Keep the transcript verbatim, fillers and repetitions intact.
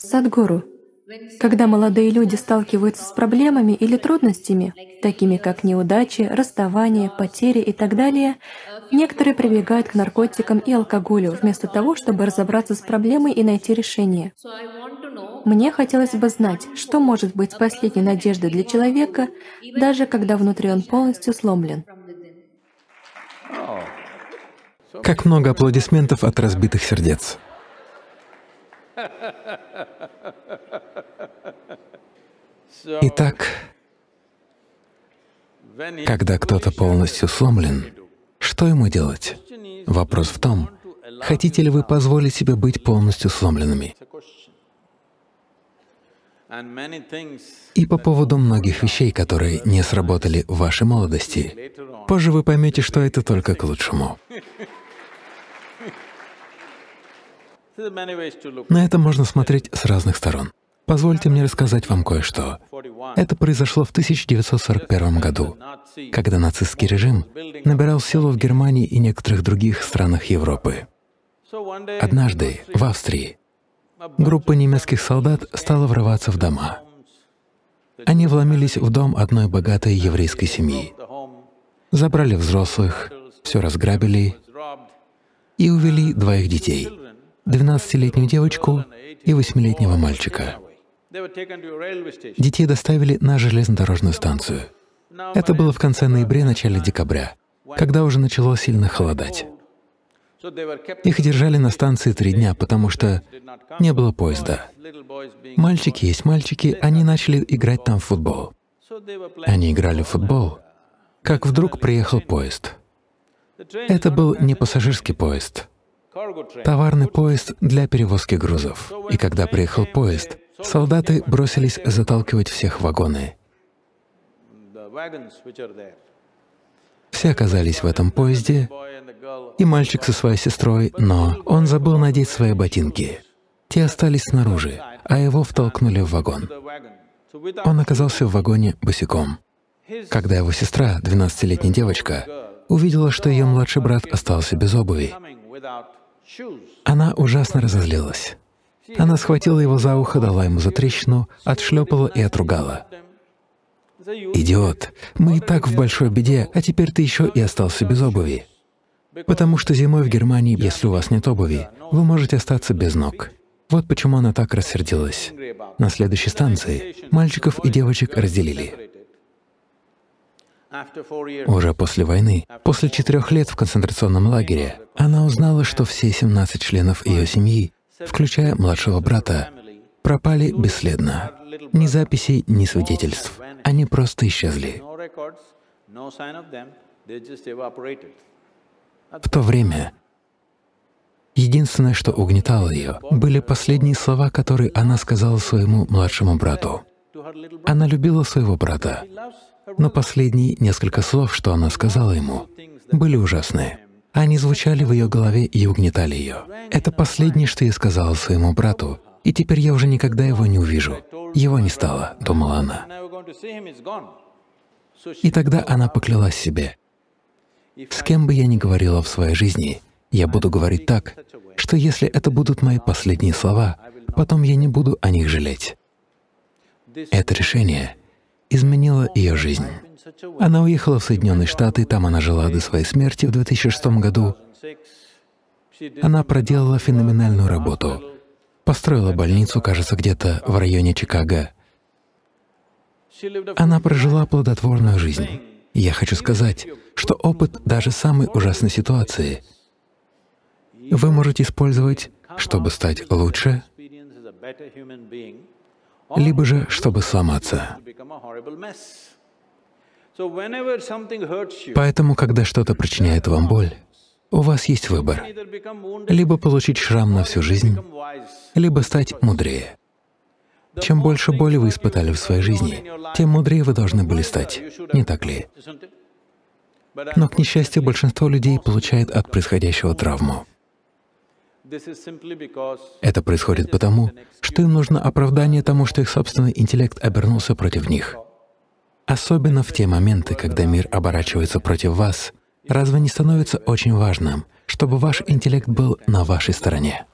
Садхгуру, когда молодые люди сталкиваются с проблемами или трудностями, такими как неудачи, расставания, потери и так далее, некоторые прибегают к наркотикам и алкоголю, вместо того, чтобы разобраться с проблемой и найти решение. Мне хотелось бы знать, что может быть последней надеждой для человека, даже когда внутри он полностью сломлен. Как много аплодисментов от разбитых сердец. Итак, когда кто-то полностью сломлен, что ему делать? Вопрос в том, хотите ли вы позволить себе быть полностью сломленными? И по поводу многих вещей, которые не сработали в вашей молодости, позже вы поймете, что это только к лучшему. На это можно смотреть с разных сторон. Позвольте мне рассказать вам кое-что. Это произошло в тысяча девятьсот сорок первом году, когда нацистский режим набирал силу в Германии и некоторых других странах Европы. Однажды в Австрии группа немецких солдат стала врываться в дома. Они вломились в дом одной богатой еврейской семьи, забрали взрослых, все разграбили и увели двоих детей — двенадцатилетнюю девочку и восьмилетнего мальчика. Детей доставили на железнодорожную станцию. Это было в конце ноября, начале декабря, когда уже начало сильно холодать. Их держали на станции три дня, потому что не было поезда. Мальчики есть мальчики, они начали играть там в футбол. Они играли в футбол, как вдруг приехал поезд. Это был не пассажирский поезд, товарный поезд для перевозки грузов. И когда приехал поезд, солдаты бросились заталкивать всех в вагоны. Все оказались в этом поезде, и мальчик со своей сестрой, но он забыл надеть свои ботинки. Те остались снаружи, а его втолкнули в вагон. Он оказался в вагоне босиком. Когда его сестра, двенадцатилетняя девочка, увидела, что ее младший брат остался без обуви, она ужасно разозлилась. Она схватила его за ухо, дала ему затрещину, отшлепала и отругала. «Идиот, мы и так в большой беде, а теперь ты еще и остался без обуви. Потому что зимой в Германии, если у вас нет обуви, вы можете остаться без ног». Вот почему она так рассердилась. На следующей станции мальчиков и девочек разделили. Уже после войны, после четырех лет в концентрационном лагере, она узнала, что все семнадцать членов ее семьи, включая младшего брата, пропали бесследно. Ни записей, ни свидетельств. Они просто исчезли. В то время единственное, что угнетало ее, были последние слова, которые она сказала своему младшему брату. Она любила своего брата, но последние несколько слов, что она сказала ему, были ужасные. Они звучали в ее голове и угнетали ее. «Это последнее, что я сказала своему брату, и теперь я уже никогда его не увижу. Его не стало», — думала она. И тогда она поклялась себе: «С кем бы я ни говорила в своей жизни, я буду говорить так, что если это будут мои последние слова, потом я не буду о них жалеть». Это решение изменило ее жизнь. Она уехала в Соединенные Штаты, там она жила до своей смерти в две тысячи шестом году. Она проделала феноменальную работу. Построила больницу, кажется, где-то в районе Чикаго. Она прожила плодотворную жизнь. И я хочу сказать, что опыт даже самой ужасной ситуации вы можете использовать, чтобы стать лучше, либо же чтобы сломаться. Поэтому, когда что-то причиняет вам боль, у вас есть выбор — либо получить шрам на всю жизнь, либо стать мудрее. Чем больше боли вы испытали в своей жизни, тем мудрее вы должны были стать, не так ли? Но, к несчастью, большинство людей получает от происходящего травму. Это происходит потому, что им нужно оправдание тому, что их собственный интеллект обернулся против них. Особенно в те моменты, когда мир оборачивается против вас, разве не становится очень важным, чтобы ваш интеллект был на вашей стороне?